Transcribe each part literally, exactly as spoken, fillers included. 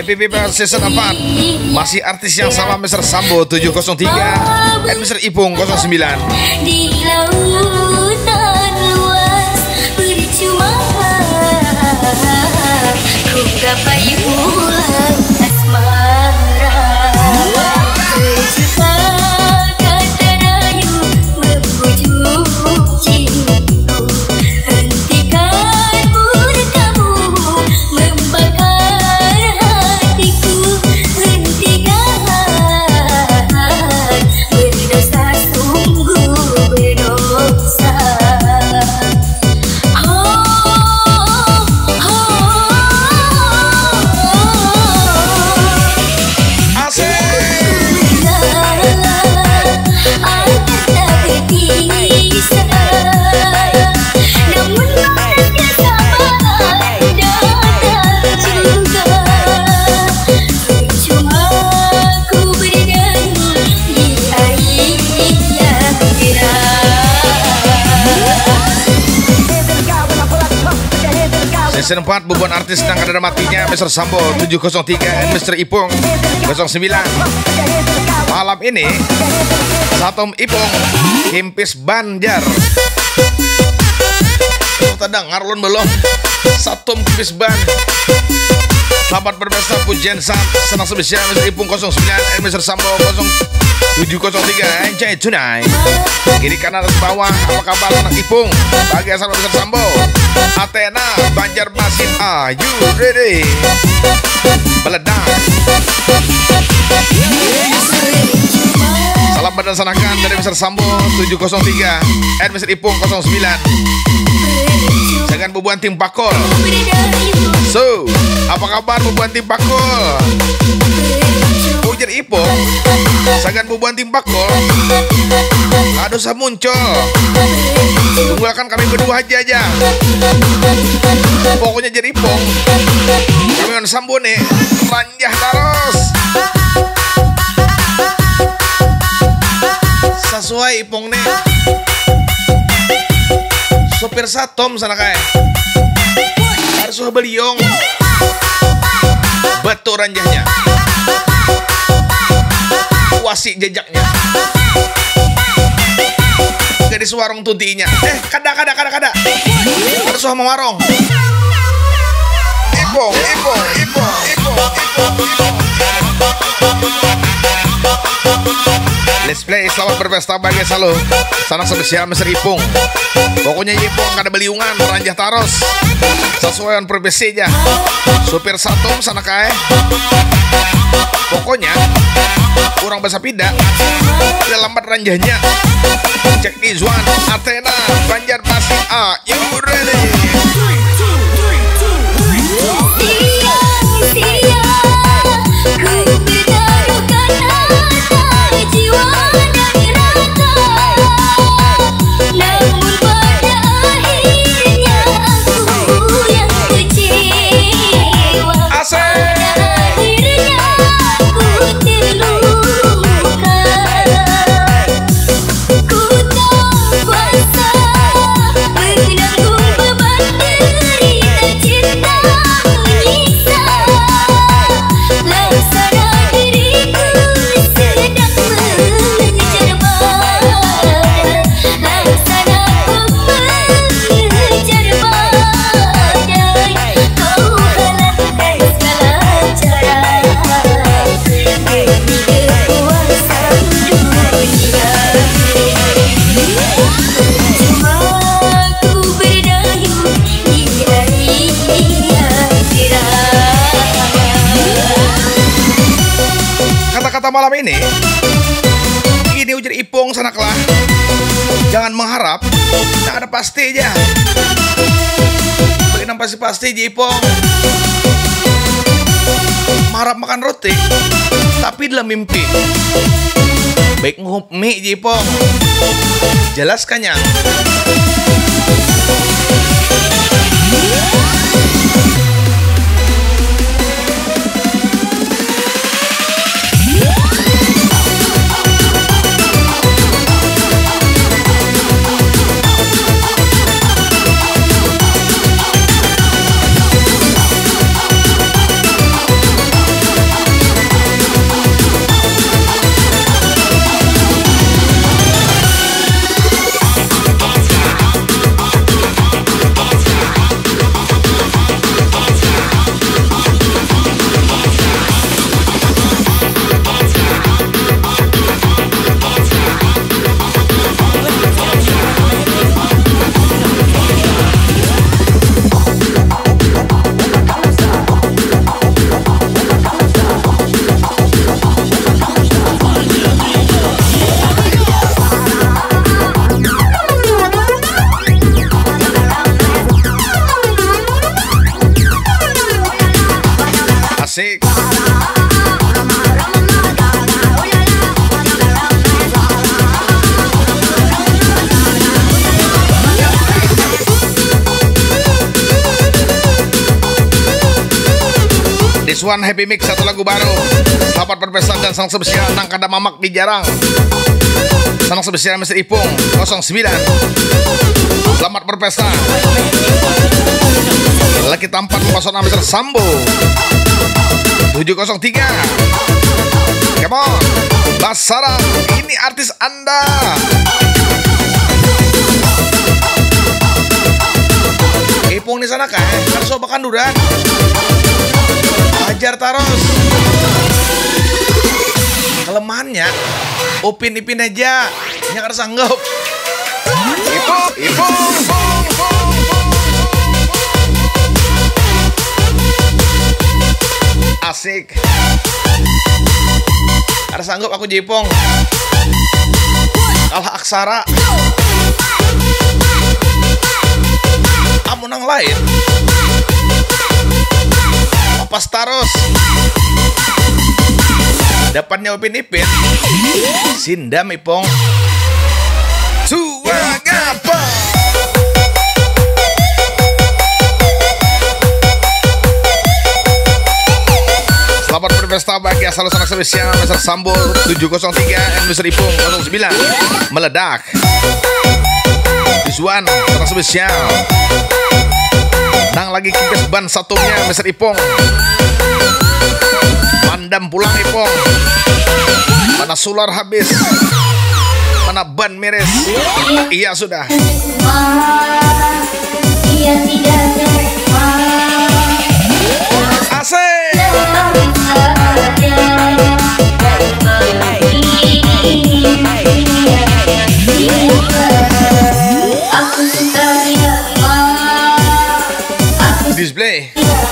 Happy People Season empat. Masih artis yang sama, Mister Sambo tujuh nol tiga dan Mister Ipung nol sembilan. Di lautan luas percuma ku gapai pulang asmara. Sejuta kata rayu membujuk cintaku, hentikan murkamu membakar hatiku, hentikan berdosa, sungguh berdosa. Season empat bubuan artis yang ada matinya, Mister Sambo tujuh nol tiga dan Mister Ipung nol sembilan. Malam ini Satom Ipung Himpis Banjar. Tadang ngarlon belum Satom Himpis Ban. Selamat berpesta pujian saat senang spesial Mister Ipung nol sembilan dan Mister Sambo tujuh nol tiga. Enjoy tonight. Kiri kanan atas bawah, apa kabar anak Ipung? Bagi asal Mister Sambo, Athena, Banjarmasin, are you ready? Meledak. Salam berdasarkan dari Mister Sambo tujuh nol tiga dan Mister Ipung nol sembilan. Jangan bubuan tim Pakol. So, apa kabar bubuan tim Pakol? Ujar Ipung, jangan bubuan tim Pakol. Gak usah muncul. Tunggukan kami berdua aja aja. Pokoknya jadi Ipung, kami on Sambo nih, ranjah terus. Sesuai Ipung nih. Sopir Satom sana kayak harus beliong. Betul ranjahnya. Wasi jejaknya. Gadis warung tuntinya. Eh, kada kada kada kada. Harus sama warung. Ipung, Ipung, Ipung, Ipung, Ipung. Let's play, selamat berpesta bagi selalu. Sana spesial Mister Ipung. Pokoknya Ipung kada beliungan, ranjah taros. Sesuai profesinya. Supir Satom sana kae. Pokoknya kurang bahasa pida. Udah lambat ranjahnya. Cek Izwan, Athena, Banjarmasin, are you ready? Kata malam ini, ini ujar Ipung sanaklah. Jangan mengharap, yang ada pasti aja. Bagaimana pasti-pasti aja Ipung. Mengharap makan roti, tapi dalam mimpi. Baik ngup mie aja Ipung. Jelaskannya. Asik. This one Happy Mix, satu lagu baru. Selamat berpesta dan sang spesial nang kada mamak di jarang. Sang spesial Mister Ipung nol sembilan. Selamat berpesta. Lagi tampan mempesona Mister Sambo tujuh nol tiga. Come on Basara, ini artis Anda. Ipung di sana kan? Kan sobat kanduran. Ajar terus. Kelemahannya Upin Ipin aja nya kada sanggup. Ipung, Ipung, Ipung, Ipung. Asik. Kada sanggup aku Jipong. Kalah aksara. Amun yang lain pas taros depannya Upin Ipin sindam Ipong suang apa. Selamat berpesta bagi asal sanak spesial Mister Sambo tujuh nol tiga dan Mister Ipung nol sembilan. Meledak Rizwan sanak spesial nang lagi kipis ban satunya Mister Ipong. Mandam pulang Ipong. Mana sular habis, mana ban miris. Iya sudah. Asik. Display.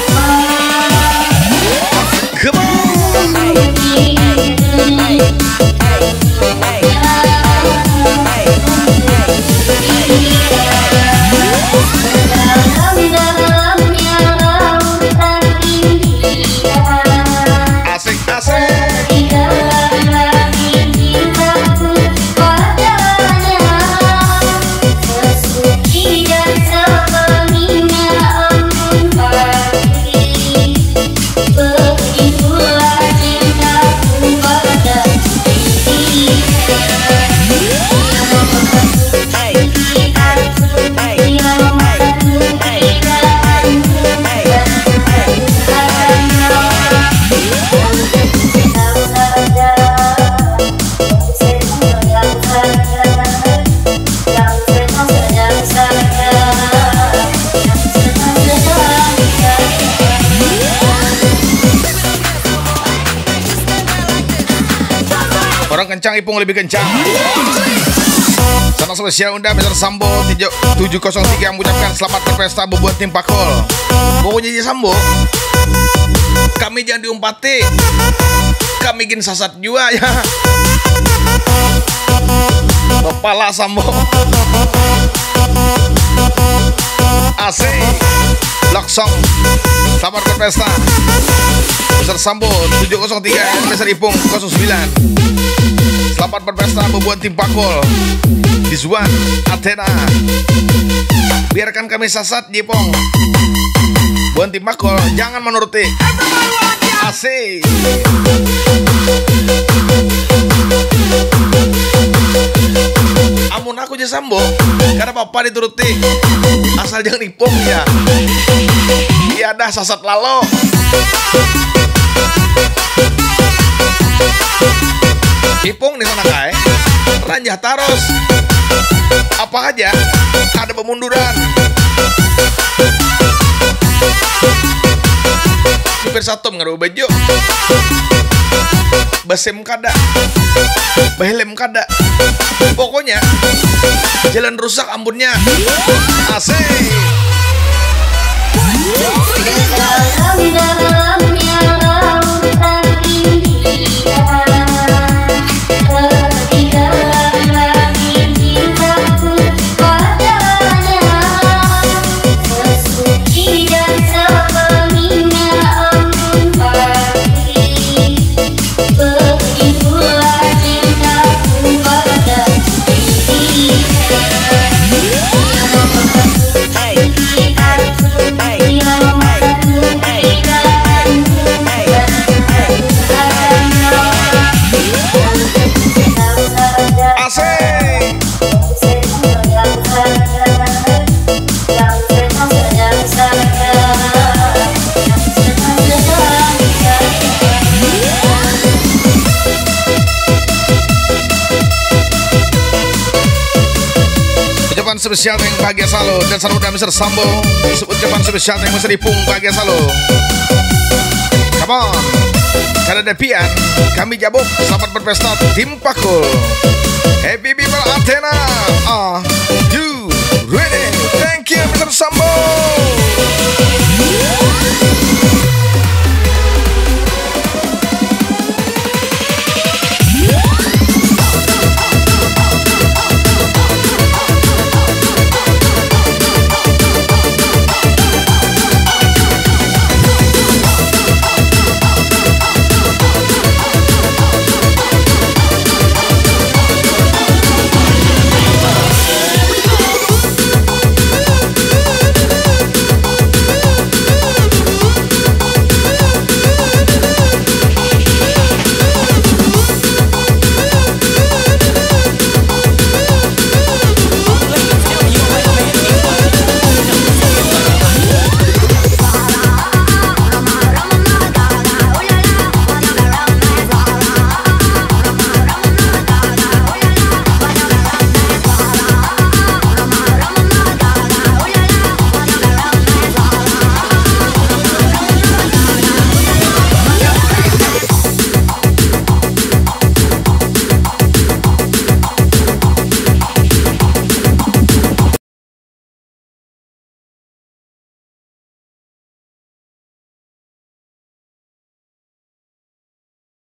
Come on. Asik, asik. Orang kencang Ipung lebih kencang. Sanak spesial undang Mister Sambo tujuh nol tiga mengucapkan selamat berpesta buat tim Pakol. Pokoknya jadi Sambo, kami jangan diumpati, kami gin sasat juga ya. Kepala Sambo. Asik. Laksong. Selamat berpesta Mister Sambo tujuh nol tiga Mister Ipung nol sembilan. Selamat berpesta membuat tim Pakol Dizwan Athena. Biarkan kami sasat Jipong. Buat tim Pakol jangan menuruti. Asik. Amun aku aja Sambo karena apa-apa dituruti, asal jangan Ipong ya. Iya dah sasat lalo. Ipung di sana kai ranjah taros apa aja ada pemunduran. Supir satu ngaruh baju basem kada bahelem kada, pokoknya jalan rusak ambunnya. Asik. Bye. ucapan spesial yang bahagia selalu. Dan selalu dan mister Sambo, ucapan spesial yang mister Ipung bahagia selalu. Come on. Karena ada pian, kami jabuk. Selamat berpesta tim Pakul. Happy people Athena. Are you ready? Thank you mister Sambo.